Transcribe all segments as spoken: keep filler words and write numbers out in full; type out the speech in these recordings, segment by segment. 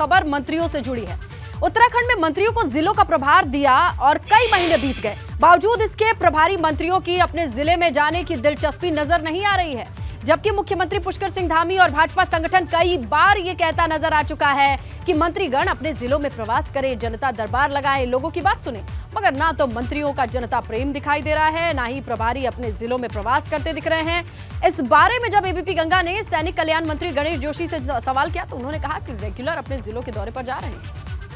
खबर मंत्रियों से जुड़ी है। उत्तराखंड में मंत्रियों को जिलों का प्रभार दिया और कई महीने बीत गए, बावजूद इसके प्रभारी मंत्रियों की अपने जिले में जाने की दिलचस्पी नजर नहीं आ रही है। जबकि मुख्यमंत्री पुष्कर सिंह धामी और भाजपा संगठन कई बार ये कहता नजर आ चुका है कि मंत्रीगण अपने जिलों में प्रवास करें, जनता दरबार लगाएं, लोगों की बात सुने, मगर ना तो मंत्रियों का जनता प्रेम दिखाई दे रहा है, ना ही प्रभारी अपने जिलों में प्रवास करते दिख रहे हैं। इस बारे में जब एबीपी गंगा ने सैनिक कल्याण मंत्री गणेश जोशी से सवाल किया तो उन्होंने कहा कि रेगुलर अपने जिलों के दौरे पर जा रहे हैं।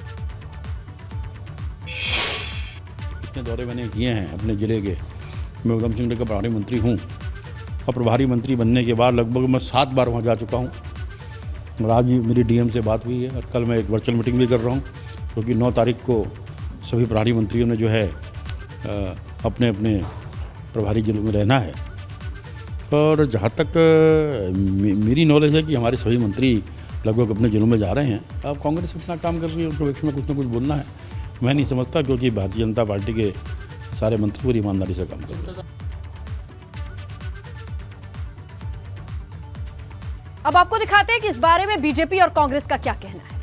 इतने दौरे मैंने किए हैं अपने जिले के, मैं उधम सिंह नगर का प्रभारी मंत्री हूँ और प्रभारी मंत्री बनने के बाद लगभग मैं सात बार वहाँ जा चुका हूँ। और आज भी मेरी डीएम से बात हुई है और कल मैं एक वर्चुअल मीटिंग भी कर रहा हूँ, क्योंकि नौ तारीख को सभी प्रभारी मंत्रियों ने जो है अपने अपने प्रभारी जिलों में रहना है। और जहाँ तक मेरी नॉलेज है कि हमारे सभी मंत्री लगभग अपने जिलों में जा रहे हैं। अब कांग्रेस अपना काम कर रही है, उनको भविष्य में कुछ ना कुछ बोलना है, मैं नहीं समझता, क्योंकि भारतीय जनता पार्टी के सारे मंत्री पूरी ईमानदारी से काम कर रहे हैं। अब आपको दिखाते हैं कि इस बारे में बीजेपी और कांग्रेस का क्या कहना है।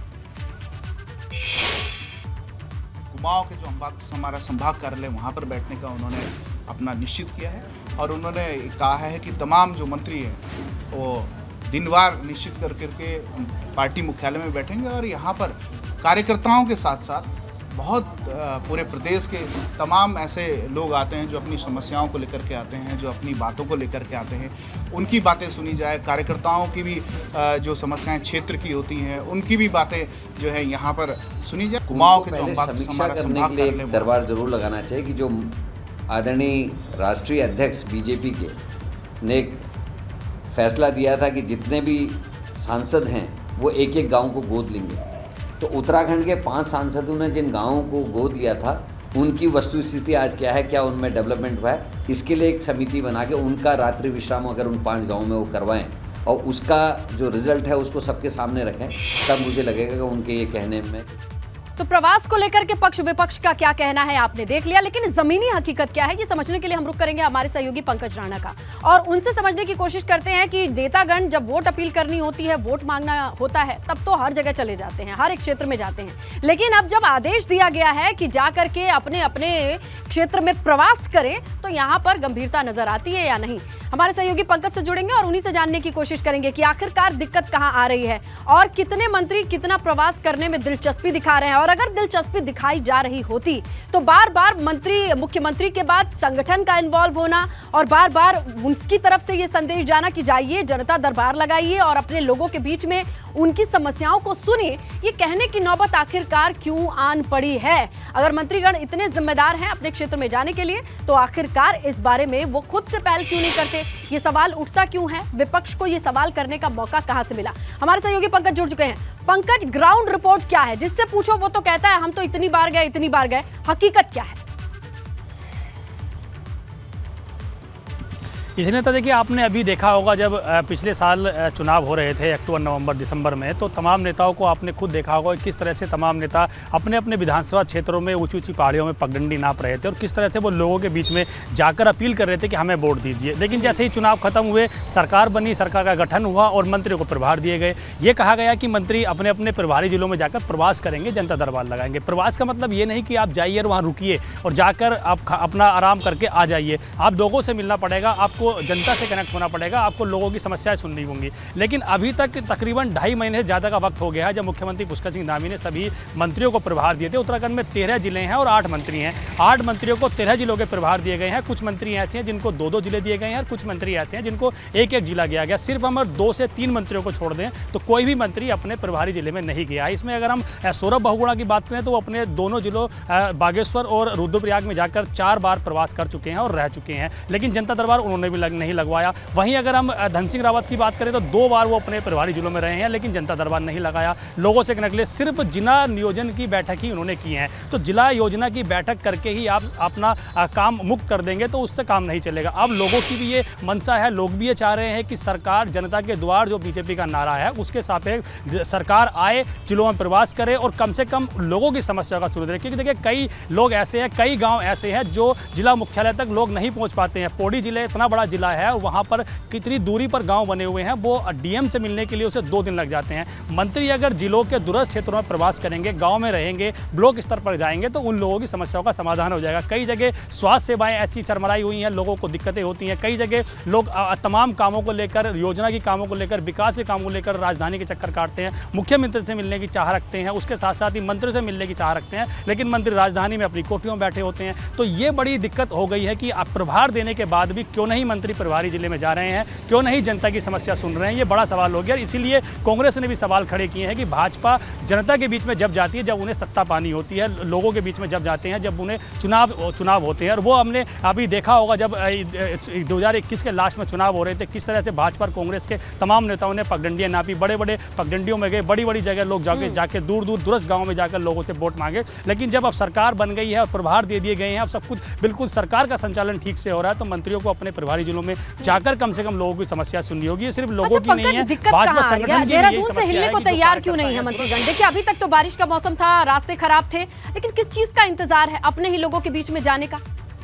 कुमाऊं के जो हमारा संभाग कार्यालय वहां पर बैठने का उन्होंने अपना निश्चित किया है और उन्होंने कहा है कि तमाम जो मंत्री हैं वो दिनवार निश्चित कर करके पार्टी मुख्यालय में बैठेंगे और यहाँ पर कार्यकर्ताओं के साथ साथ बहुत पूरे प्रदेश के तमाम ऐसे लोग आते हैं जो अपनी समस्याओं को लेकर के आते हैं, जो अपनी बातों को लेकर के आते हैं, उनकी बातें सुनी जाए। कार्यकर्ताओं की भी जो समस्याएं क्षेत्र की होती हैं उनकी भी बातें जो है यहाँ पर सुनी जाए। कुमाऊं के जो समीक्षा करने के लिए एक दरबार जरूर लगाना चाहिए कि जो आदरणीय राष्ट्रीय अध्यक्ष बीजेपी के ने एक फैसला दिया था कि जितने भी सांसद हैं वो एक एक गाँव को गोद लेंगे, तो उत्तराखंड के पांच सांसदों ने जिन गांवों को गोद लिया था उनकी वस्तुस्थिति आज क्या है, क्या उनमें डेवलपमेंट हुआ है, इसके लिए एक समिति बना के उनका रात्रि विश्राम अगर उन पांच गांवों में वो करवाएं और उसका जो रिजल्ट है उसको सबके सामने रखें, तब मुझे लगेगा कि उनके ये कहने में। तो प्रवास को लेकर के पक्ष विपक्ष का क्या कहना है आपने देख लिया, लेकिन जमीनी हकीकत क्या है ये समझने के लिए हम रुक करेंगे हमारे सहयोगी पंकज राणा का और उनसे समझने की कोशिश करते हैं कि नेतागण जब वोट अपील करनी होती है, वोट मांगना होता है, तब तो हर जगह चले जाते हैं, हर एक क्षेत्र में जाते हैं, लेकिन अब जब आदेश दिया गया है कि जाकर के अपने अपने क्षेत्र में प्रवास करें तो यहाँ पर गंभीरता नजर आती है या नहीं। हमारे सहयोगी पंकज से जुड़ेंगे और उन्हीं से जानने की कोशिश करेंगे कि आखिरकार दिक्कत कहाँ आ रही है और कितने मंत्री कितना प्रवास करने में दिलचस्पी दिखा रहे हैं। और अगर दिलचस्पी दिखाई जा रही होती तो बार बार मंत्री मुख्यमंत्री के बाद संगठन का इन्वॉल्व होना और बार बार उनकी तरफ से ये संदेश जाना कि जाइए जनता दरबार लगाइए और अपने लोगों के बीच में उनकी समस्याओं को सुनिए, ये कहने की नौबत आखिरकार क्यों आन पड़ी है। अगर मंत्रीगण इतने जिम्मेदार हैं अपने क्षेत्र में जाने के लिए तो आखिरकार इस बारे में वो खुद से पहल क्यों नहीं करते, ये सवाल उठता क्यों है, विपक्ष को ये सवाल करने का मौका कहां से मिला। हमारे सहयोगी पंकज जुड़ चुके हैं। पंकज, ग्राउंड रिपोर्ट क्या है? जिससे पूछो वो तो कहता है हम तो इतनी बार गए इतनी बार गए, हकीकत क्या है? इसलिए तो देखिए, आपने अभी देखा होगा जब पिछले साल चुनाव हो रहे थे अक्टूबर नवंबर दिसंबर में, तो तमाम नेताओं को आपने खुद देखा होगा किस तरह से तमाम नेता अपने अपने विधानसभा क्षेत्रों में ऊंची ऊंची पहाड़ियों में पगडंडी नाप रहे थे और किस तरह से वो लोगों के बीच में जाकर अपील कर रहे थे कि हमें वोट दीजिए। लेकिन जैसे ही चुनाव खत्म हुए, सरकार बनी, सरकार का गठन हुआ और मंत्रियों को प्रभार दिए गए। ये कहा गया कि मंत्री अपने अपने प्रभारी जिलों में जाकर प्रवास करेंगे, जनता दरबार लगाएंगे। प्रवास का मतलब ये नहीं कि आप जाइए और वहाँ रुकिए और जाकर आप अपना आराम करके आ जाइए। आप लोगों से मिलना पड़ेगा, आपको जनता से कनेक्ट होना पड़ेगा, आपको लोगों की समस्याएं सुननी होंगी। लेकिन अभी तक तकरीबन ढाई महीने से ज़्यादा का वक्त हो गया है जब मुख्यमंत्री पुष्कर सिंह धामी ने सभी मंत्रियों को प्रभार दिए थे। उत्तराखंड में तेरह जिले हैं और आठ मंत्री हैं। आठ मंत्रियों को तेरह जिलों के प्रभार दिए गए हैं। कुछ मंत्री ऐसे हैं जिनको दो दो जिले दिए गए हैं और कुछ मंत्री ऐसे हैं जिनको एक एक जिला दिया गया। सिर्फ हम दो से तीन मंत्रियों को छोड़ दें तो कोई भी मंत्री अपने प्रभारी जिले में नहीं गया। इसमें अगर हम सौरभ बहुगुणा की बात करें तो वो अपने दोनों जिलों बागेश्वर और रुद्रप्रयाग में जाकर चार बार प्रवास कर चुके हैं और रह चुके हैं, लेकिन जनता दरबार उन्होंने भी नहीं लगवाया। वहीं अगर हम धन सिंह रावत की बात करें तो दो बार वो अपने प्रभारी जिलों में रहे हैं लेकिन जनता दरबार नहीं लगाया। लोगों से कनेक्ट लिए सिर्फ जिला नियोजन की बैठक ही उन्होंने की है। तो जिला योजना की बैठक करके ही आप अपना काम मुक्त कर देंगे तो उससे काम नहीं चलेगा। अब लोगों की भी ये मंशा है, लोग भी ये चाह रहे हैं कि सरकार जनता के द्वार जो बीजेपी का नारा है उसके सापेक्ष सरकार आए, जिलों में प्रवास करे और कम से कम लोगों की समस्या का सुन रहे। क्योंकि देखिए, कई लोग ऐसे हैं, कई गाँव ऐसे हैं जो जिला मुख्यालय तक लोग नहीं पहुँच पाते हैं। पौड़ी जिले इतना बड़ा जिला है, वहाँ पर कितनी दूरी पर गाँव बने हुए हैं, वो डीएम से मिलने के लिए उसे दो दिन लग जाते हैं। मंत्री अगर जिलों के दूरस्थ क्षेत्रों में प्रवास करेंगे, गाँव में रहेंगे, ब्लॉक स्तर पर जाएंगे, तो उन लोगों की समस्याओं का समाधान हो जाएगा। कई जगह स्वास्थ्य सेवाएं ऐसी चरमराई हुई हैं, लोगों को दिक्कतें होती हैं। कई जगह लोग तमाम कामों को लेकर, योजना की कामों को लेकर, विकास के कामों को लेकर राजधानी के चक्कर काटते हैं, मुख्यमंत्री से मिलने की चाह रखते हैं, उसके साथ साथ ही मंत्री से मिलने की चाह रखते हैं, लेकिन मंत्री राजधानी में अपनी कोठरियों में बैठे होते हैं। तो ये बड़ी दिक्कत हो गई है कि अब प्रभार देने के बाद भी क्यों नहीं मंत्री प्रभारी जिले में जा रहे हैं, क्यों नहीं जनता की समस्या सुन रहे हैं, ये बड़ा सवाल हो गया। इसीलिए कांग्रेस ने भी सवाल खड़े किए हैं कि भाजपा जनता के बीच में जब जाती है, जब उन्हें सत्ता पानी होती है, लोगों के बीच में जब जाते हैं, जब उन्हें चुनाव चुनाव होते हैं, और वो हमने अभी देखा होगा जब दो हज़ार इक्कीस के लास्ट में चुनाव हो रहे थे, किस तरह से भाजपा और कांग्रेस के तमाम नेताओं ने पगडंडियां नापी, बड़े बड़े पगडंडियों में गए, बड़ी बड़ी जगह लोग जाके जाके दूर दूर दूरस्थ गाँव में जाकर लोगों से वोट मांगे। लेकिन जब अब सरकार बन गई है और प्रभार दे दिए गए हैं, अब सब कुछ बिल्कुल सरकार का संचालन ठीक से हो रहा है, तो मंत्रियों को अपने प्रभारी जिलों में जाकर कम से कम लोगों की समस्या सुननी होगी। सिर्फ लोगों की नहीं है, भाजपा संगठन की भी यही समस्या है। हिलने को तैयार क्यों नहीं है मंत्रीगण? देखिए, अभी तक तो बारिश का मौसम था, रास्ते खराब थे, लेकिन किस चीज का इंतजार है अपने ही लोगों के बीच में जाने का?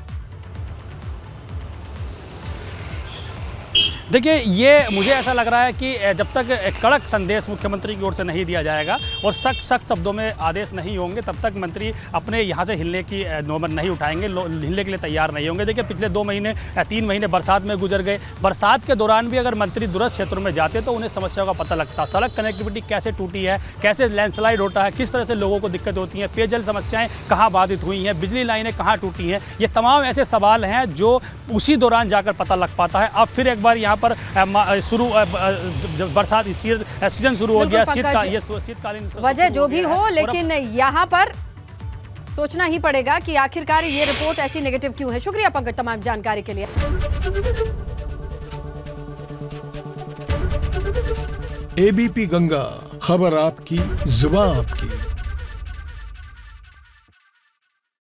देखिए, ये मुझे ऐसा लग रहा है कि जब तक एक कड़क संदेश मुख्यमंत्री की ओर से नहीं दिया जाएगा और सख्त सख्त शब्दों में आदेश नहीं होंगे, तब तक मंत्री अपने यहाँ से हिलने की नौबत नहीं उठाएंगे, हिलने के लिए तैयार नहीं होंगे। देखिए, पिछले दो महीने तीन महीने बरसात में गुजर गए। बरसात के दौरान भी अगर मंत्री दूरस्थ क्षेत्रों में जाते तो उन्हें समस्याओं का पता लगता। सड़क कनेक्टिविटी कैसे टूटी है, कैसे लैंडस्लाइड होता है, किस तरह से लोगों को दिक्कत होती है, पेयजल समस्याएँ कहाँ बाधित हुई हैं, बिजली लाइनें कहाँ टूटी हैं, ये तमाम ऐसे सवाल हैं जो उसी दौरान जाकर पता लग पाता है। अब फिर एक बार यहाँ पर शुरू बरसात सीजन शुरू हो गया, शीत का ये शीतकालीन वजह जो भी हो, लेकिन यहाँ पर सोचना ही पड़ेगा कि आखिरकार ये रिपोर्ट ऐसी नेगेटिव क्यों है। शुक्रिया पंकज तमाम जानकारी के लिए। एबीपी गंगा, खबर आपकी, जुबान आपकी।